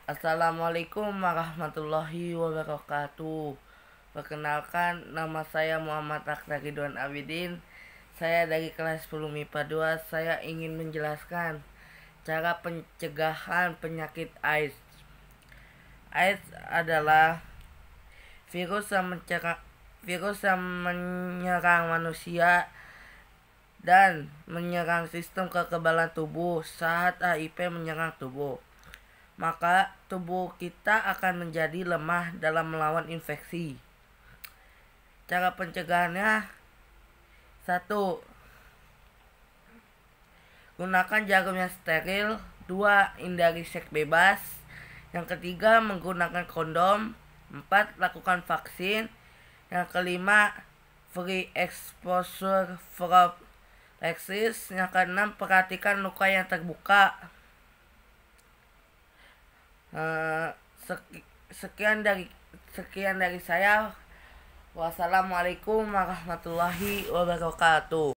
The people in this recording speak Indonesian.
Assalamualaikum warahmatullahi wabarakatuh. Perkenalkan, nama saya Muhammad Akbar Ridwan Abidin. Saya dari kelas 10 MIPA 2. Saya ingin menjelaskan cara pencegahan penyakit AIDS. AIDS adalah virus yang menyerang manusia dan menyerang sistem kekebalan tubuh. Saat HIV menyerang tubuh, maka tubuh kita akan menjadi lemah dalam melawan infeksi. Cara pencegahannya: 1. Gunakan jarum yang steril. 2. Hindari seks bebas. Yang ketiga, menggunakan kondom. 4. Lakukan vaksin. Yang kelima, free exposure prophylaxis. Yang keenam, perhatikan luka yang terbuka. Sekian dari saya. Wassalamualaikum warahmatullahi wabarakatuh.